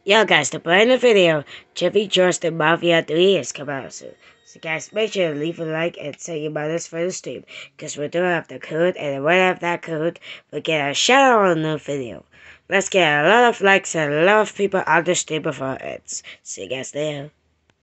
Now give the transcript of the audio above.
Yo guys, the brand new video, Jeffy joins the Mafia 3 is coming out soon. So guys, make sure to leave a like and tell your mothers for the stream, because we do have the code, and when we have that code, we get a shout out on the video. Let's get a lot of likes and a lot of people on the stream before it ends. See you guys there.